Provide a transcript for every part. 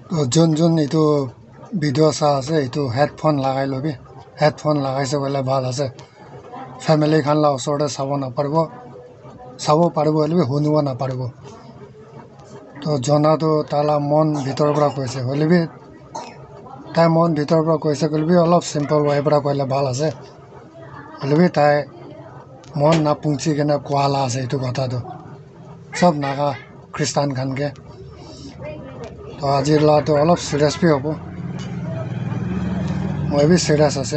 তো যোন এইটো ভিডিঅ' চাই আছে এইটো হেডফোন লগাই ল'বি হেডফোন লগাইছে বোলে ভাল আছে ফেমিলি খান লা ওচৰতে চাব পাৰিব হ'লে শুনিব নাপাৰিব তো জনাটো তালা মন ভিতৰৰ পৰা কৈছে হ'লে তাই মন ভিতৰৰ পৰা কৈছে ক'লে অলপ চিম্পল ৱে পৰা ক'লে ভাল আছে হ'লে তাই মন নাপুঞ্চি কেনে কোৱালা আছে এইটো কথাটো সব নাগা খ্ৰীষ্টান খানকে তো আজিৰ লাটো অলপ সিৰিয়াছ বি হ'ব মই বি সিৰিয়াছ আছে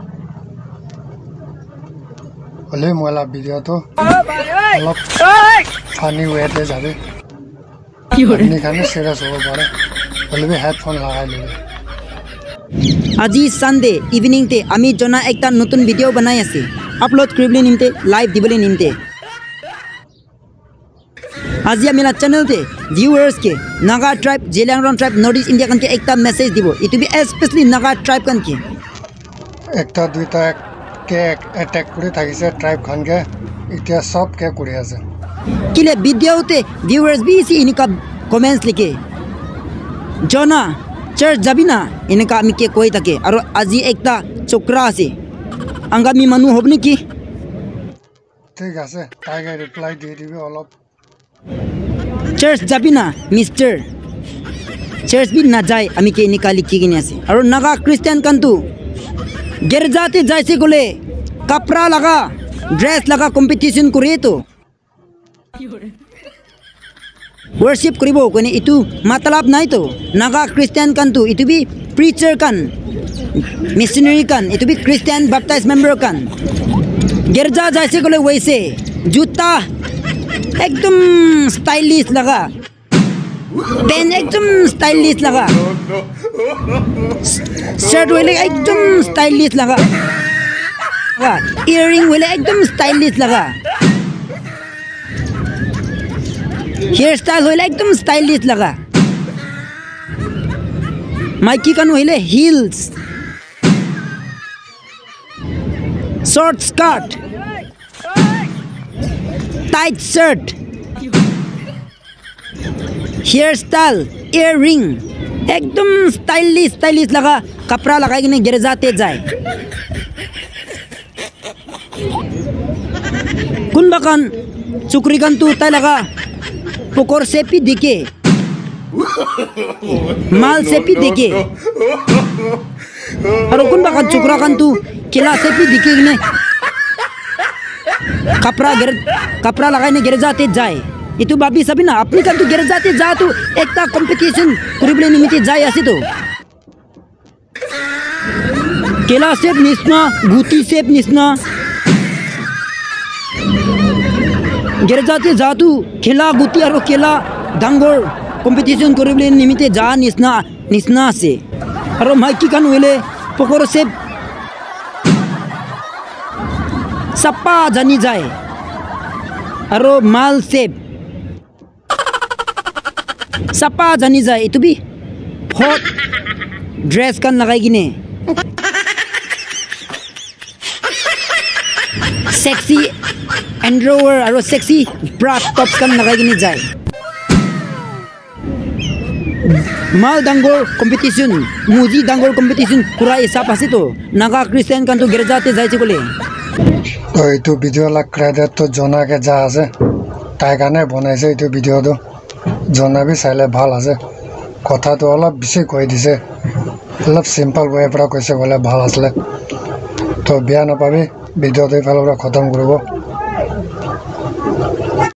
হ'লে মই লা ভিডিঅ'টো অলপ ফানি ৱেতে যাবে আপনি খানে সিৰিয়াছ হ'ব পাৰে হ'লে হেডফোন লগাই ল'বি আজি সানডে ইভিনিং তে আমি জনা একটা নতুন ভিডিও বনাই আছে আপলোড কৰিবলৈ নিমতে লাইভ দিবলৈ নিমতে আজি আমি না चैनल তে ভিউয়ার্স के Naga tribe Zeliangrong tribe north east India कन के एकता मैसेज দিব इतु भी स्पेशली नागा ट्राइब कन के একটা দুইটা के अटैक কৰি থাকিছে ट्राइब खान के इतिया सब के কৰি আছে किले वीडियो ते व्यूअर्स भी इसी इनका कमेंट्स लिखे जोना चर्च जाबी ना इनका आमी के कोई থাকে আৰু আজি একটা চক্ৰা আছে আংগামী মানুহ হ'ব নেকি ঠিক আছে টাইগার রিপ্লাই দিয়ে দিবি অলপ चर्च जाबी ना मिस्टर चर्च भी ना जाए आमी के निकाली की किने আছে আৰু नागा क्रिश्चियन कांतु गिरजाते जायसे गोले कपड़ा लगा ड्रेस लगा कंपटीशन करे तो वर्शिप करिबो कोने इतु मतलब नाही तो नागा क्रिश्चियन कांतु इतु भी प्रीचर कान मिशनरी कान इतु भी क्रिश्चियन बैप्टाइज मेंबर कान गिरजा जायसे गोले वैसे जूता एकदम स्टाइलिश लगा पेन एकदम स्टाइलिश लगा शर्ट वाले एकदम स्टाइलिश लगा इयररिंग वाले एकदम स्टाइलिश लगा हेयर स्टाइल वाले एकदम स्टाइलिश लगा माइकी कान वाले heels short skirt tight shirt hair style earring एकदम स्टाइलिश लगा कपड़ा लगा के गिर जाते जाए कुन बकन चुकरी कन तू ता लगा पुकोर से भी दिखे माल से भी दिखे और कुन बकन चुकरा कन तू किला से भी दिखे ने कपड़ा लगाने गिर जाते जाए इतु बाबी सभी ना अपनी कन तू गिर जाते जा तू एकता कंपटीशन कुरिबले निमिते जाए ऐसे तो केला सेप निस्ना गुती सेप निस्ना गिर जाते जा तू खेला गुती और केला डांगोर कंपटीशन कुरिबले निमिते जा निस्ना से और माइकी कन वेले पकोर सेप सप्पा जानी जाए और माल सेप सप्पा जानी जाए इतु भी फोट ड्रेस कन लगाई किने सेक्सी अंडरवेयर और सेक्सी ब्रा टॉप्स कन लगाई किने जाए माल डांगोर कंपटीशन मुजी डांगोर कंपटीशन पूरा ऐसा पासे तो नागा क्रिश्चियन कन तो गिर जाते जाए बोले तो এইটো ভিডিও লা ক্রেডিট তো জনা কে যা আছে তাই কানে বনাইছে এইটো ভিডিও তো জনা বি চাইলে ভাল আছে কথাটো অলপ বেছি কৈ দিছে অলপ সিম্পল ওয়ে পৰা কৈছে বলে ভাল আসলে তো বিয়া নাপাবি ভিডিওটো ফালৰ পৰা খতম কৰিব